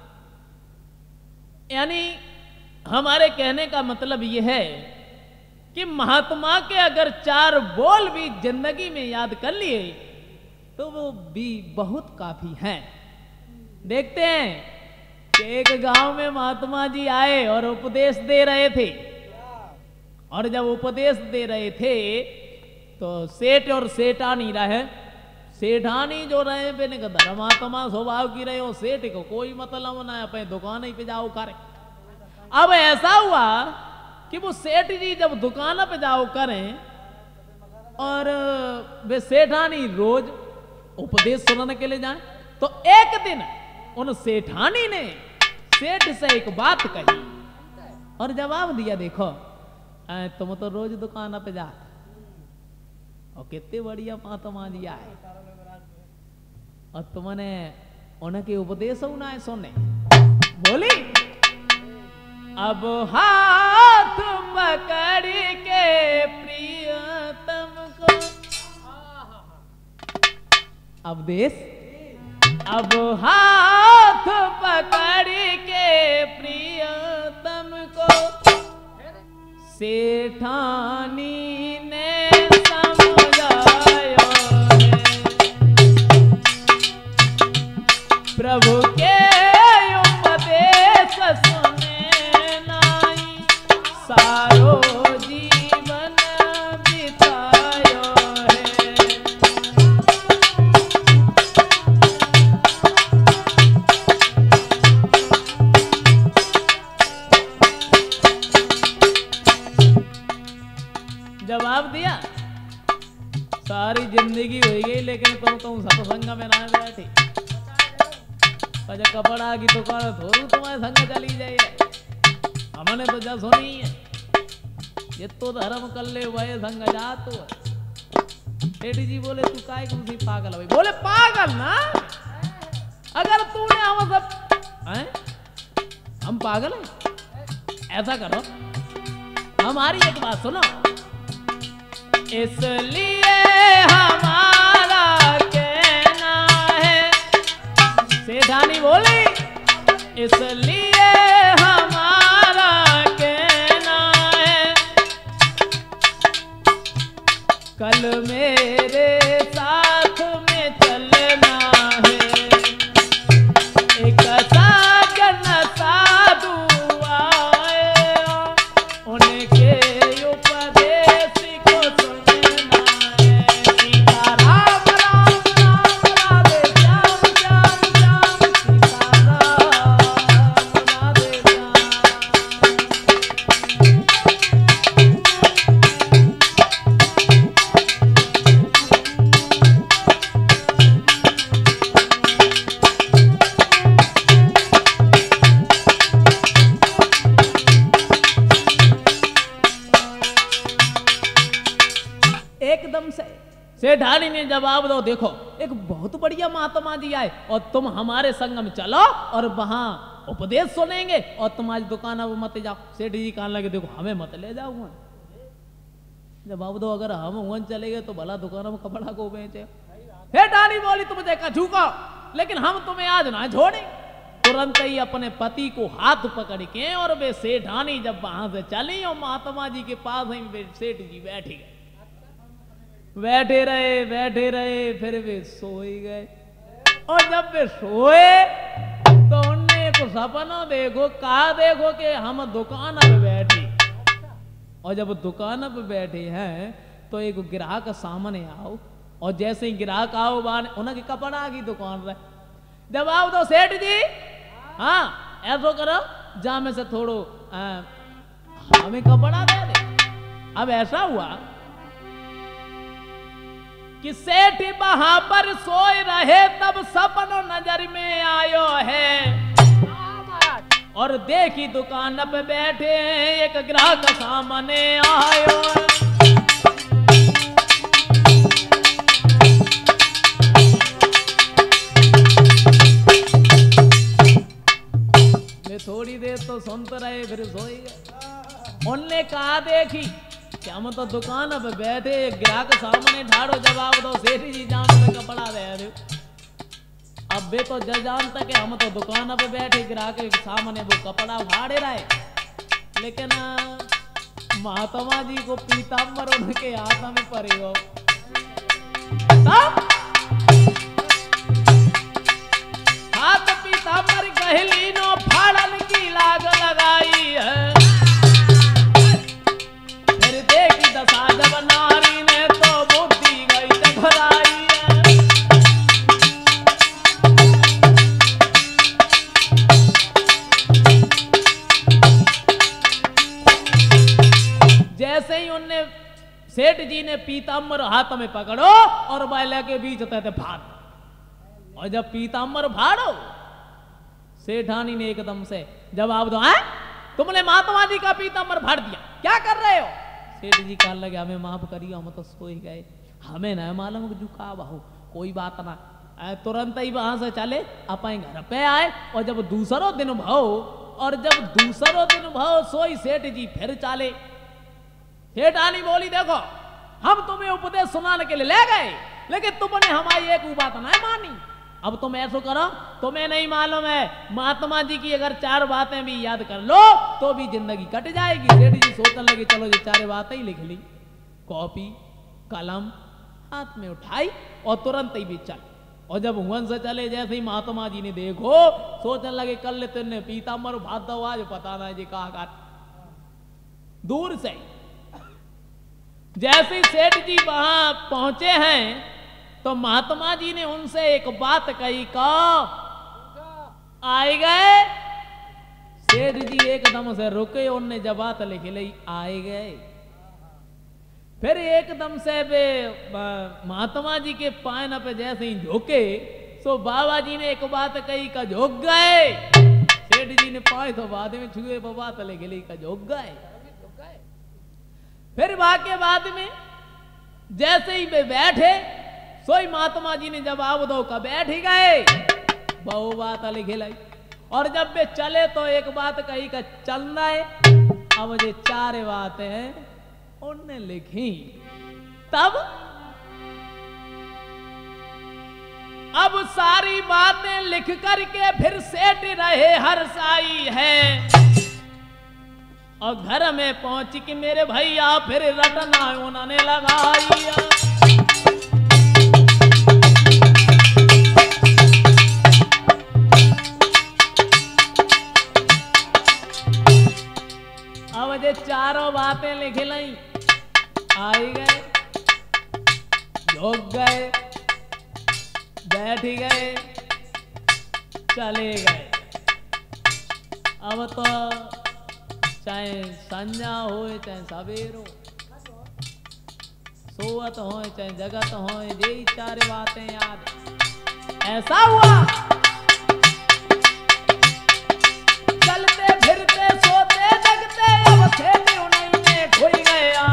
यानी हमारे कहने का मतलब यह है कि महात्मा के अगर 4 बोल भी जिंदगी में याद कर लिए तो वो भी बहुत काफी हैं। देखते हैं कि एक गांव में महात्मा जी आए और उपदेश दे रहे थे। और जब उपदेश दे रहे थे तो सेठ और सेठानी रहे। सेठानी जो रहे बेने का धर्मात्मा स्वभाव की रहे हो। सेठ को कोई मतलब ना है, अपने दुकान ही पे जाओ करे। अब ऐसा हुआ कि वो सेठ जी जब दुकान पे जाओ करें और वे सेठानी रोज उपदेश सुनने के लिए जाए तो एक दिन उन सेठानी ने सेठ से एक बात कही और जवाब दिया। देखो तुम तो रोज दुकान पे जा और कितने बढ़िया महात्मा जी आए और तुमने उनके उपदेश सुना सुनने बोली। अब हाथ पकड़ के प्रियतम को अब देश अब हाथ पकड़ के प्रियतम को सेठानी ने समझाया है। प्रभु के उपदेश सुने नाई सारो जीवन बितायो है। जवाब दिया सारी जिंदगी हो गई लेकिन तुम सत्संग में ना अच्छा कपड़ा की दुकान थोड़ू तुम्हारे संग चली जाए, हमने तो जा सुनी है ये तो धर्म कर ले वह संग जा तो। सेठ जी बोले तू काय कुछ पागल है? बोले पागल ना, अगर तूने हम सब हैं? हम पागल हैं? ऐसा करो हमारी एक बात सुनो, इसलिए हमारा कहना है, सेठानी बोली इसलिए हमारा कहना है, कल मेरे साथ में चलना है, एक साजन साधु आया, उनके उपदेश को सुनना है, सीता राम राम राम राधे श्याम श्याम श्याम, सीता राम राधे श्याम। एकदम से सेठानी ने जवाब दो, देखो एक बहुत बढ़िया महात्मा जी आए और तुम हमारे संग में चलो और वहां उपदेश सुनेंगे और तुम्हारी दुकान अब मत जाओ। सेठ जी कहने लगे देखो हमें मत ले जाओ वहां। जवाब दो अगर हम वहां चले गए तो भला दुकान में कपड़ा को बेचे। सेठानी बोली तुम देखा झुको, लेकिन हम तुम्हें आज ना छोड़े। तुरंत ही अपने पति को हाथ पकड़ के और वे सेठानी जब वहां से चली और महात्मा जी के पास ही वे सेठ जी बैठ गए। बैठे रहे फिर वे सो ही गए। और जब वे सोए तो उनने एक सपना देखो, कहा देखो कि हम दुकान पे बैठे, और जब दुकान पे बैठे हैं तो एक ग्राहक सामने आओ, और जैसे ही ग्राहक आओ उनके कपड़ा की दुकान रहे। जवाब दो सेठ जी, हाँ ऐसा करो जा में से थोड़ो हमें कपड़ा दे दे। अब ऐसा हुआ कि सेठ वहां पर सोए रहे, तब सपनो नजर में आयो है, और देखी दुकान पे बैठे एक ग्राहक सामने आयो है। वे थोड़ी देर तो सुनते रहे फिर सोए गए। उनने कहा देखी कि हम तो दुकान पे बैठे ग्राहक सामने ठाड़ो। जवाब दो सेठ जी जाम से कपड़ा दे रहे। अब वे तो जज जानता कि हम तो दुकान पे बैठे ग्राहक के सामने वो कपड़ा फाड़े रहे, लेकिन महात्मा जी को पीताम्बर उनके हाथ में पड़े हो। हाथ पीताम्बर गहली नो फाड़न की लाग लगाई है। देखी दशा जब नारी ने तो बुद्धि गई घबराई है। जैसे ही उनने सेठ जी ने पीताम्बर हाथ में पकड़ो और बैले के बीच तहते फाड़, और जब पीताम्बर फाड़ो सेठानी ने एकदम से जवाब दो, है तुमने महात्मा जी का पीताम्बर फाड़ दिया, क्या कर रहे हो? सेठ जी कहने लगे हमें माफ करिए, हम तो सो ही गए, हमें न मालूम झुका बहु, कोई बात ना। तुरंत ही वहां से चले अपने घर पे आए, और जब दूसरों दिन भाव सोई सेठ जी फिर चाले। सेठानी बोली देखो हम तुम्हें उपदेश सुनाने के लिए ले गए, लेकिन तुमने हमारी एक बात नहीं मानी। अब तुम ऐसा करो, तुम्हें नहीं मालूम है महात्मा जी की अगर 4 बातें भी याद कर लो तो भी जिंदगी कट जाएगी। सेठ जी सोचने लगे चलो ये 4 बातें ही लिख ली। कॉपी कलम हाथ में उठाई और तुरंत ही भी चल। और जब हुन से चले जैसे ही महात्मा जी ने देखो सोचने लगे कल तेने पीताम्बर भात दो आज पता ना जी कहा। दूर से जैसे ही सेठ जी वहां पहुंचे हैं तो महात्मा जी ने उनसे एक बात कही, आए गए। सेठ जी एकदम से रुके, उनने जब बात लिख ली आए गए। फिर एकदम से वे महात्मा जी के पायन पे जैसे ही झुके, सो बाबा जी ने एक बात कही का झोंक गए। सेठ जी ने पाए तो बाद में छुए बाबा तले गले का झोंक गए। फिर वाके बाद में जैसे ही वे बैठे सोई महात्मा जी ने जवाब दो का बैठ ही गए। बहु बात लिखे लाई और जब वे चले तो एक बात कही का चलना है। अब ये 4 बातें उनने लिखी। तब अब सारी बातें लिख करके फिर सेठ रहे हर्षाई है। और घर में पहुंच के मेरे भैया फिर रटना उन्होंने लगाई। अब ये 4 बातें लिख लाई। आई गए, झोंक गए, बैठ गए, चले गए। अब तो चाहे संजा हो चाहे सवेर हो, सोवत हो चाहे जगत हो, यही 4 बातें याद। ऐसा हुआ चलते फिरते सोते जगते अब सेठ उन्हीं में खोई गया।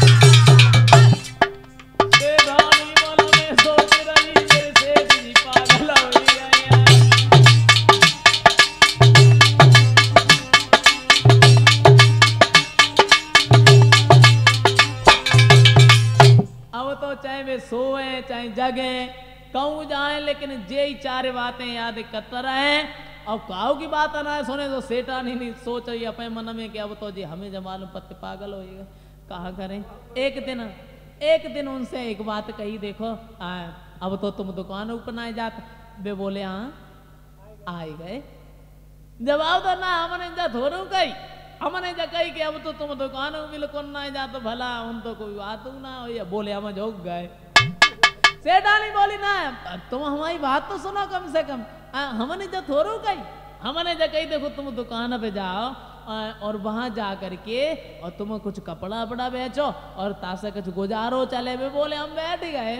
चाहे वे सोए चाहे जगे कहूं जाए, लेकिन जे ही 4 बातें याद करता रहे। और काऊ की बात ना है सुने तो सेठा नहीं सोच रही अपने मन में कि अब तो जी हमें जब मालूम पत्ते पागल होएगा कहा करें। एक दिन उनसे एक बात कही, देखो अब तो तुम दुकान ऊपर ना जाते। वे बोले हाँ आए गए। जवाब तो ना हमने जा थोड़ू कही, हमने जा कही कि अब तो तुम दुकान बिल्कुल ना जा तो भला उन तो कोई बात ना हो। या बोले हम झोंक गए। सेठा नहीं बोली ना तुम हमारी बात तो सुनो कम से कम। हमने जा थोड़ू कही, हमने जा कही देखो तुम दुकान पे जाओ और वहां जा करके और तुम कुछ कपड़ा वपड़ा बेचो और तासे कुछ गुजारो चले। वे बोले हम बैठ गए।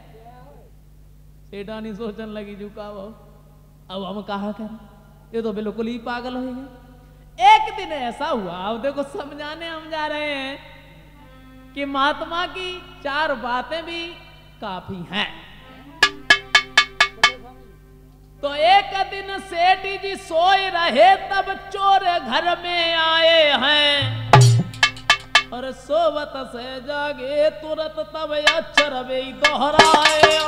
सेठा नहीं सोचने लगी झुका वो अब हम कहा करें, ये तो बिल्कुल ही पागल हो गए। एक दिन ऐसा हुआ, अब देखो समझाने हम जा रहे हैं कि महात्मा की 4 बातें भी काफी हैं। तो एक दिन सेठ जी सोए रहे तब चोर घर में आए हैं। और सोवत से जागे तुरंत तब अक्षर वे दोहराए।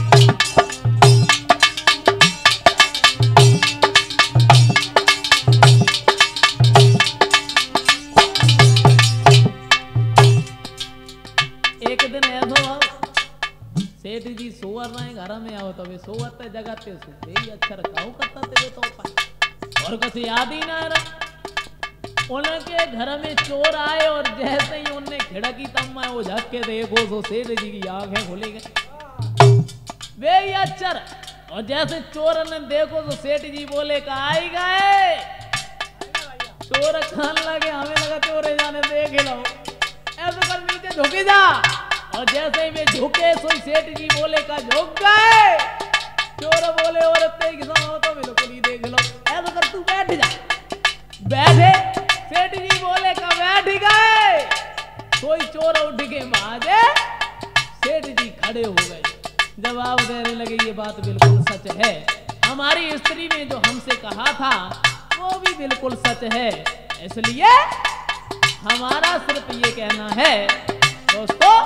एक दिन ऐसा सेठ जी सोवर रहे घर में आओ तो वे सोवत जगते यही अक्षर काऊ करता थे तो पाए और कुछ याद ही ना रहा। उनके घर में चोर आए और जैसे ही उनने खिड़की तम्मा वो झक्के देखो तो सेठ जी की आंखें खुली गई। वे ही अक्षर और जैसे चोर ने देखो तो सेठ जी बोले का आई गए। चोर खान लगे, हमें लगा चोरे जाने देख लो ऐसे कर नीचे झुके जा। और जैसे ही वे झुके सोई सेठ जी बोले का झुक गए। चोर बोले और तो बिल्कुल ही देख लो ऐसा कर तू बैठ जा। बैठे सेठ जी बोले का बैठ गए। कोई चोर उठ के माजे सेठ जी खड़े हो गए, जवाब देने लगे ये बात बिल्कुल सच है। हमारी स्त्री ने जो हमसे कहा था वो भी बिल्कुल सच है। इसलिए हमारा सिर्फ ये कहना है दोस्तों,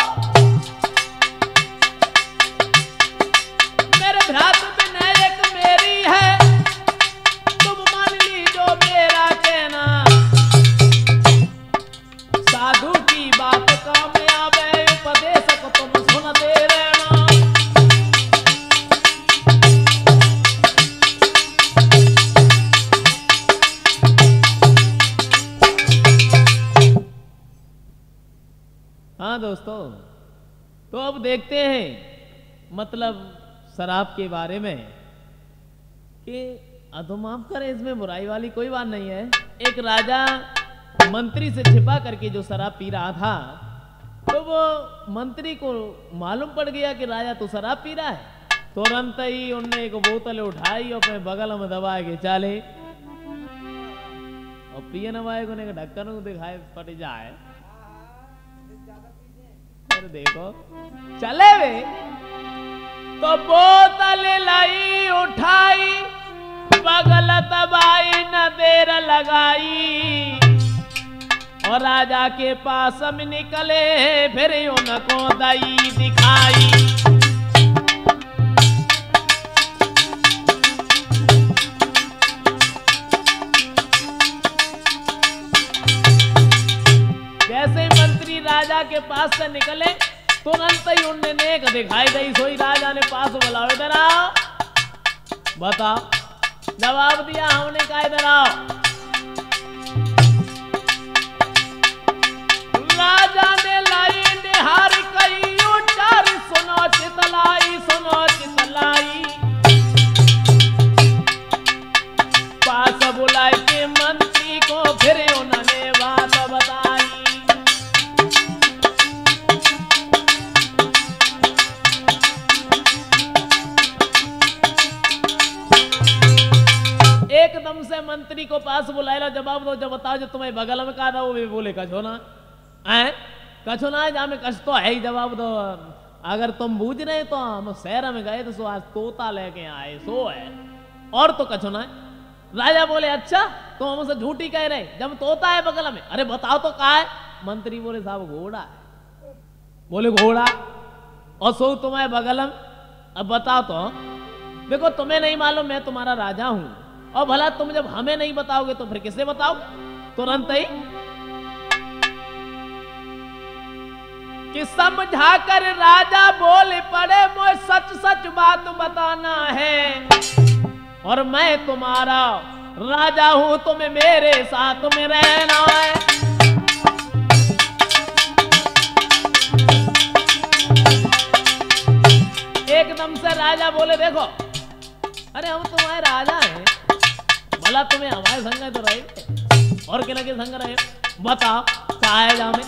मेरे भ्रात विनायक मेरी है, तुम मान ली जो मेरा कहना। साधु की बात कामयाब है, उपदेशक तुम सुनते रहना। हाँ दोस्तों, तो अब देखते हैं मतलब शराब के बारे में कि अधोमाफ करे, इसमें बुराई वाली कोई बात नहीं है। एक राजा मंत्री से छिपा करके जो शराब पी रहा था तो वो मंत्री को मालूम पड़ गया कि राजा तो शराब पी रहा है। तुरंत ही उनने एक बोतल उठाई और अपने बगल में दबा के चले और पियन वाले को ने ढक्कन को दिखाए फट जाए। फिर देखो चले वे तो बोतल लाई उठाई बगल दबाई न देर लगाई और राजा के पास में निकले फिर उनको दई दिखाई। जैसे ही मंत्री राजा के पास से निकले तुरंत ही उनने नेक दिखाई दई। सोई राजा ने पास बुलाओ, इधर आओ, बताओ। जवाब दिया हमने कहा इधर आओ। राजा ने लाई निहार कई उचार सुनो चितलाई, सुनो चितलाई। पास बुलाए के मंत्री को फिर उन्होंने बात बताई। एकदम से मंत्री को पास बुलाएला, जवाब दो, जब बताओ जो तुम्हें बगल में कहा था वो भी बोले कछो ना है, कछो ना है जहाँ में कछ तो है ही। जवाब दो, अगर तुम बूझ रहे तो हम शहर में गए तो सो आज तोता लेके आए सो है, और तो कछो ना है। राजा बोले अच्छा तो हमसे झूठी कह रहे, जब तोता है बगल में, अरे बताओ तो कहा है। मंत्री बोले साहब घोड़ा है। बोले घोड़ा और सो तुम्हारे बगल में, अब बताओ तो। देखो तुम्हें नहीं मालूम मैं तुम्हारा राजा हूं, और भला तुम जब हमें नहीं बताओगे तो फिर किसे बताओ। तुरंत ही कि समझा कर राजा बोल पड़े, मुझे सच सच बात बताना है, और मैं तुम्हारा राजा हूं, तुम्हें मेरे साथ में रहना है। एकदम से राजा बोले देखो, अरे हम तुम्हारे राजा हैं, भला तुम्हें हमारे संग तो रहे और किला के संग रहे, बताओ कहा है जामे।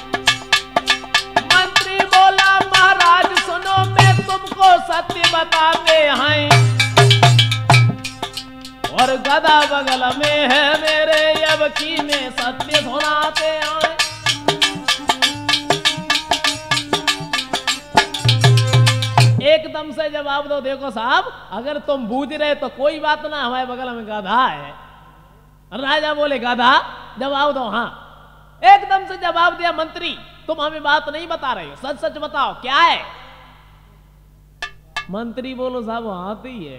मंत्री बोला महाराज सुनो, मैं तुमको सत्य बताते हैं, और गदा बगल में है मेरे, अब की में सत्य सुनाते हैं। एकदम से जवाब दो, देखो साहब अगर तुम बूझ रहे तो कोई बात ना, हमारे बगल में गधा है। राजा बोले गधा, जवाब दो हाँ। एकदम से जवाब दिया मंत्री, तुम हमें बात नहीं बता रहे हो, सच सच बताओ क्या है। मंत्री बोलो साहब हाथी है।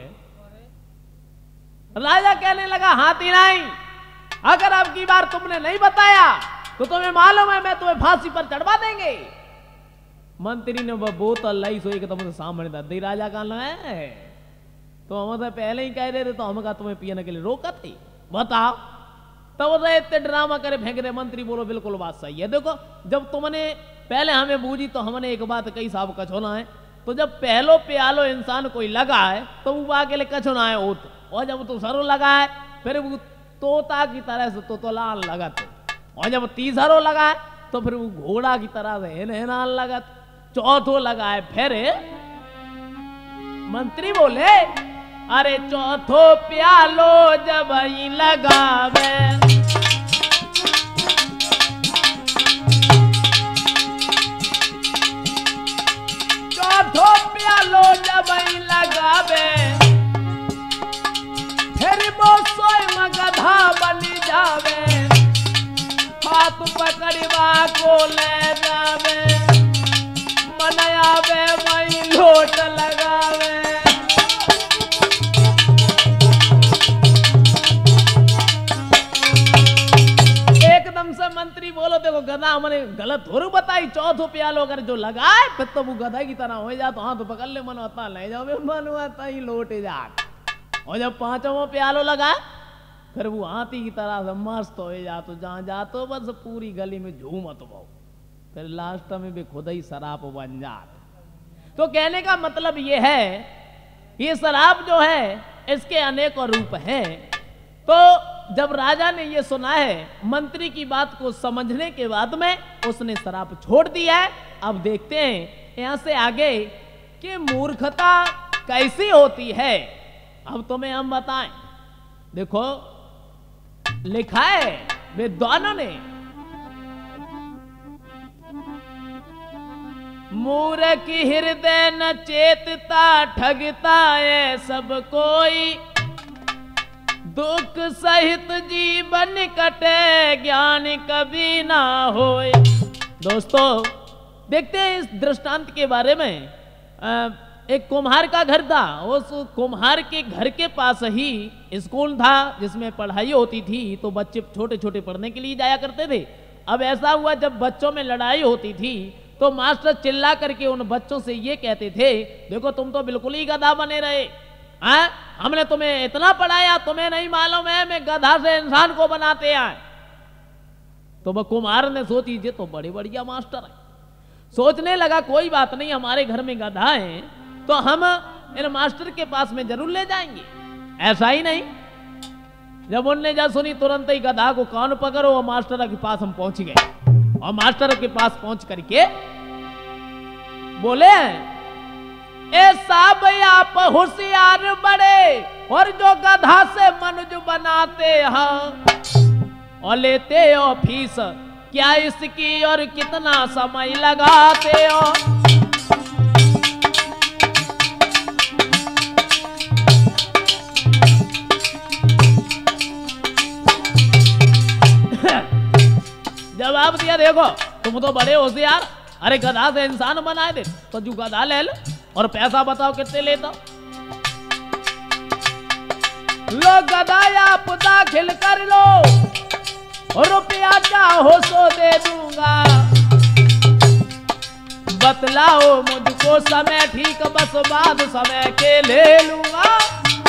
राजा कहने लगा हाथी नहीं, अगर अब की बार तुमने नहीं बताया तो तुम्हें मालूम है मैं तुम्हें फांसी पर चढ़वा देंगे। मंत्री ने वह बोतल लाई सो एकदम से सामने दे दी। राजा कहा है तो हम तो पहले ही कह रहे थे, तो हम कहा तुम्हें पीने के लिए रोका थी, बताओ। तब तो इतने ड्रामा करे फेंक रहे। मंत्री बोलो बिल्कुल बात सही है। देखो जब तुमने पहले हमें बूझी तो हमने एक बात कही साहब कछोना है, तो जब पहलो प्यालो इंसान कोई लगा है तो वो आके लिए कछोना है ओत, और जब तो सरो लगा है फिर वो तोता की तरह से तो लाल लगा, और जब तीसरो लगा है तो फिर वो घोड़ा की तरह से हेनान लगा, चौथो लगा है फिर। मंत्री बोले अरे चौथो प्यालो जब ही लगावे, चौथो प्यालो जब ही लगावे, फिर वो स्वयं गधा बन जावे, हाथ पकड़वा को ले जावे, मनायावे वही लोट लगावे। एकदम से मंत्री बोलो देखो गधा हमने गलत थोड़ी बताई, चौथो प्यालो अगर जो लगाए फिर तो वो गधा की तरह हो जा, तो हाथ पकड़ ले मन आता ले जाओ मन आता ही लोटे जा, और जब पांचवा प्यालो लगा फिर वो हाथी की तरह से मस्त हो जा, तो जहां जा तो बस पूरी गली में झूमत बहु, फिर लास्ट में भी खुद ही शराब बन जात। तो कहने का मतलब ये है, ये शराब जो है इसके अनेक रूप हैं। तो जब राजा ने ये सुना है, मंत्री की बात को समझने के बाद में उसने शराब छोड़ दिया है। अब देखते हैं यहां से आगे कि मूर्खता कैसी होती है अब तुम्हें हम बताएं। देखो लिखा है विद्वानों ने, मूर्ख हृदय न चेतता ठगता है सब कोई, दुख सहित जीवन कटे ज्ञान कभी ना होए। दोस्तों देखते हैं इस दृष्टांत के बारे में। एक कुम्हार का घर था, उस कुम्हार के घर के पास ही स्कूल था जिसमें पढ़ाई होती थी, तो बच्चे छोटे छोटे पढ़ने के लिए जाया करते थे। अब ऐसा हुआ जब बच्चों में लड़ाई होती थी तो मास्टर चिल्ला करके उन बच्चों से ये कहते थे, देखो तुम तो बिल्कुल ही गधा बने रहे, हमने तुम्हें इतना पढ़ाया, तुम्हें नहीं मालूम है मैं गधा से इंसान को बनाते आए। तो वह कुम्हार ने सोची ये तो बड़े बढ़िया मास्टर है, सोचने लगा कोई बात नहीं, हमारे घर में गधा है तो हम इन मास्टर के पास में जरूर ले जाएंगे। ऐसा ही नहीं, जब उनने जब सुनी तुरंत ही गधा को कान पकड़ो और मास्टर के पास हम पहुंच गए। और मास्टर के पास पहुंच करके बोले, ए साहब आप होशियार बड़े और जो गधा से मनुष्य बनाते हैं और लेते हो फीस, क्या इसकी और कितना समय लगाते हो? जवाब दिया, देखो तुम तो बड़े होशियार, अरे गधा से इंसान बनाए दे तो जो गधा ले लो और पैसा बताओ कितने लेता। लो गधा आप दाखिल कर लो और रुपया चाहो सो दे दूंगा, बतलाओ मुझको समय ठीक, बस बाद समय के ले लूंगा।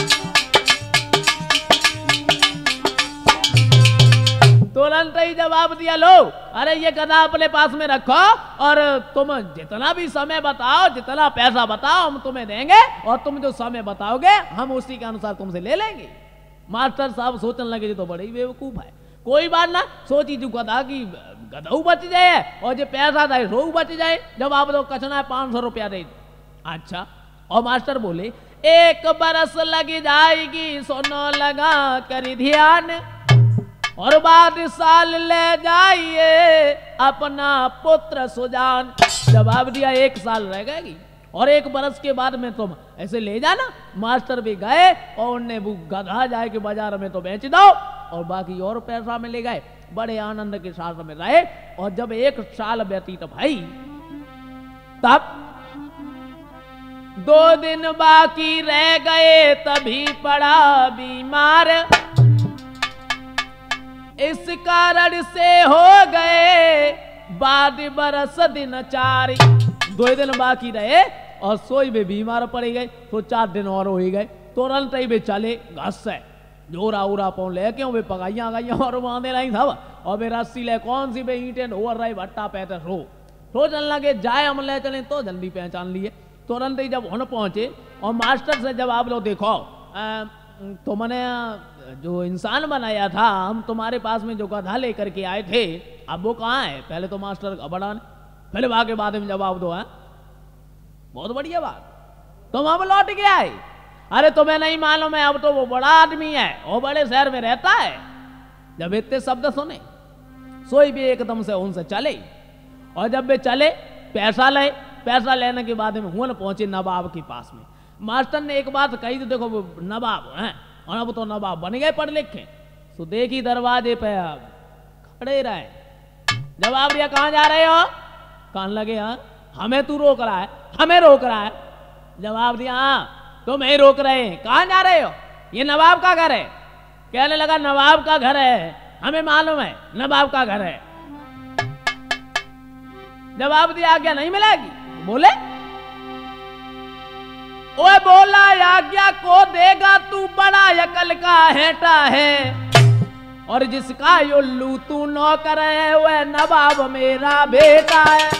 तुरंत ही जवाब दिया, लो अरे ये गधा अपने पास में रखो और तुम जितना भी समय बताओ, जितना पैसा बताओ हम तुम्हें देंगे और तुम जो समय बताओगे हम उसी के अनुसार तुमसे ले लेंगे। मास्टर साहब सोचने लगे तो बड़े ही बेवकूफ है, कोई बात ना, सोची जो गधा की गधऊ बच जाए और जो पैसा था रो बच जाए। जब आप लोग कचना है 500 रुपया दे। अच्छा, और मास्टर बोले 1 बरस लग जाएगी सुनो लगा कर ध्यान, और बाद साल ले जाइए अपना पुत्र सुजान। जवाब दिया 1 साल रह गएगी और 1 बरस के बाद में तुम ऐसे ले जाना। मास्टर भी गए और उनने वो गधा जाए के बाजार में तो बेच दो और बाकी और पैसा में ले गए। बड़े आनंद के साथ में रहे और जब 1 साल व्यतीत भाई तब 2 दिन बाकी रह गए तभी पड़ा बीमार, इस कारण से हो गए बाद बरस दिन 4। 2 दिन बाकी रहे और सोई में बीमार पड़ गए तो 4 दिन और हो ही गए। तुरंत ही वे चले घस से जोरा उरा पाँव लेके वे पकाइया गई और बांधे रही सब और वे रस्सी ले कौन सी वे ईंटें ढोर रही भट्टा पैते रो चल लगे जाए हम ले चले तो जल्दी पहचान लिए। तुरंत ही जब उन पहुंचे और मास्टर से जब आप लोग देखो तुमने जो इंसान बनाया था, हम तुम्हारे पास में जो गधा लेकर के आए थे अब वो कहाँ है? पहले तो मास्टर घबरा ने, पहले वहां के बाद में जवाब दो है। बहुत बढ़िया बात, तुम अब लौट के आए। अरे तुम्हें नहीं मालूम है, अब तो वो बड़ा आदमी है, वो बड़े शहर में रहता है। जब इतने शब्द सुने सोई भी एकदम से उनसे चले और जब वे चले पैसा ले, पैसा लेने के बाद में हुन पहुंचे नवाब के पास में। मास्टर ने एक बात कही, तो देखो वो नवाब हैं और अब तो नवाब बन गए पढ़ लिखे, तो देखी दरवाजे पे खड़े रहे। जवाब दिया कहाँ जा रहे हो? कहने लगे हाँ हमें तू रोक रहा है, हमें रोक रहा है। जवाब दिया हाँ तुम्हें रोक रहे हैं, कहाँ जा रहे हो? ये नवाब का घर है। कहने लगा नवाब का घर है, हमें मालूम है नवाब का घर है। जवाब दिया आज्ञा नहीं मिलेगी। बोले ओए बोला आज्ञा को देगा तू बड़ा अकल का हेटा है, और जिसका उल्लू तू नौकर है वह नवाब मेरा बेटा है।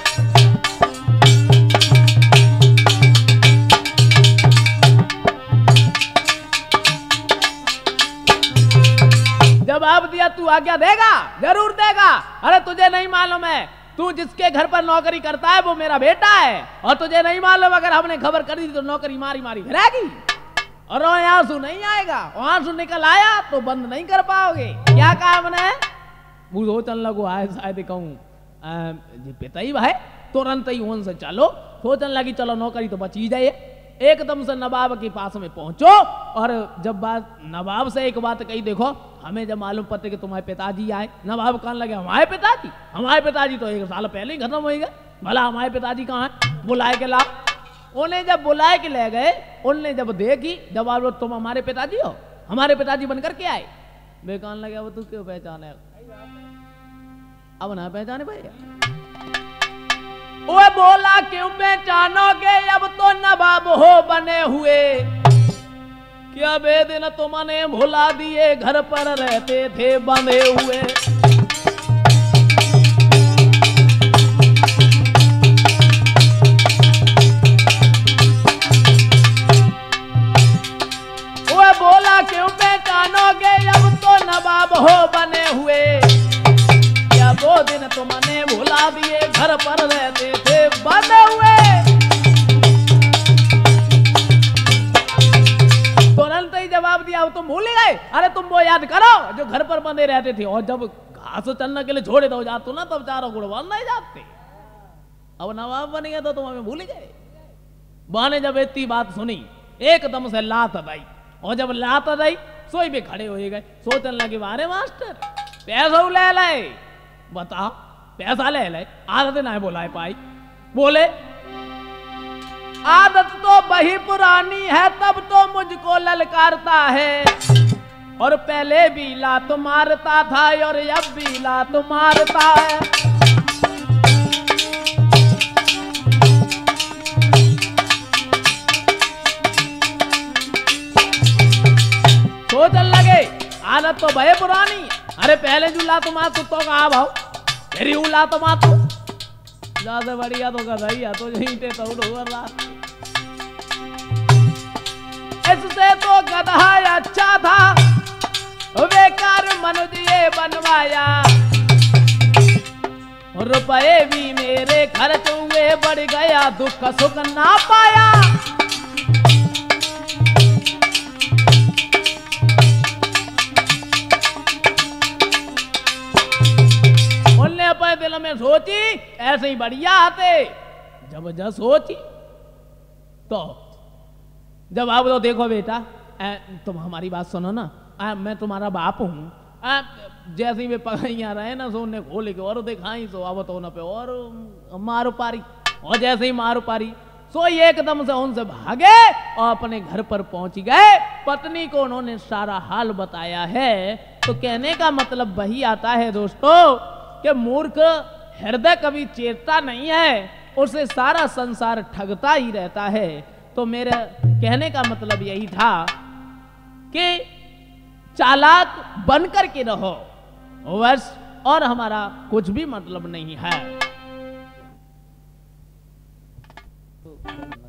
जवाब दिया तू आज्ञा देगा? जरूर देगा। अरे तुझे नहीं मालूम है तू जिसके घर पर नौकरी करता है वो मेरा बेटा है, और तुझे नहीं मालूम अगर हमने खबर कर दी तो नौकरी मारी मारी फिरेगी और आंसू नहीं आएगा, और आंसू निकल आया तो बंद नहीं कर पाओगे। क्या कहा हमने? वो सोचने लगो आए शायद कहूँ पिता ही भाई तुरंत ही उनसे चलो, सोचने लगी चलो नौकरी तो बची जाए। एकदम से नवाब के पास में पहुंचो, और जब बात नवाब से एक बात कही, देखो हमें जब मालूम पड़ते कि तुम्हारे पिताजी आए, नवाब कहने लगे हमारे पिताजी तो 1 साल पहले ही खत्म हो गए, भला हमारे पिताजी कहाँ हैं? बुलाए के ला। उन्हें जब बुलाए के ले गए, उनने जब देखी, जब आप तुम हमारे पिताजी हो, हमारे पिताजी बनकर के आए, वे कहने लगे अब तू क्यों पहचाने, अब ना पहचाने भैया। वो बोला क्यों पहचानोगे, अब तो नवाब हो बने हुए, क्या बेदिन तुमने भुला दिए, घर पर रहते थे बंधे हुए। वो बोला क्यों पहचानोगे, अब तो नवाब हो बने हुए, क्या वो दिन तुमने भुला दिए, घर पर रहते थे बंधे हुए। तुरंत ही जवाब दिया, तुम भूल गए, अरे तुम वो याद करो जो घर पर बंधे रहते थे, और जब घास चलने के लिए छोड़े दो जाते ना तब चारों गुड़वान नहीं जाते, अब नवाब बन गए तो तुम हमें भूल गए। बहने जब इतनी बात सुनी एकदम से लात दी, और जब लात दी सोई भी खड़े हो गए, सोचने लगे बारे मास्टर पैसा ले लाए, बताओ पैसा ले ले, आदत ना बोलाए पाई। बोले आदत तो वही पुरानी है, तब तो मुझको ललकारता है, और पहले भी लात मारता था और अब भी लात मारता है। सोचने लगे आदत तो वही पुरानी है, अरे पहले जो लात मार तो कहा भाव तेरी लात मार तो ज्यादा बढ़िया तो कर रही है, तो ईंटे तो ढोर रहा, इससे तो गधा अच्छा था, बेकार मनुज ये बनवाया, रुपए भी मेरे खर्च हुए, बढ़ गया दुख सुख ना पाया। उनने अपने दिल में सोची ऐसे ही बढ़िया आते, जब सोची तो जब आप तो देखो बेटा तुम हमारी बात सुनो ना, मैं तुम्हारा बाप हूँ, जैसे ही वे पगाइया रहे ना सो उन्हें खोले के और दिखाई सो अब तो न पे और मारो पारी, और जैसे ही मारो पारी सो एकदम से उनसे भागे और अपने घर पर पहुंच गए। पत्नी को उन्होंने सारा हाल बताया है। तो कहने का मतलब वही आता है दोस्तों कि मूर्ख हृदय कभी चेतता नहीं है, उसे सारा संसार ठगता ही रहता है। तो मेरे कहने का मतलब यही था कि चालाक बनकर के रहो बस, और हमारा कुछ भी मतलब नहीं है।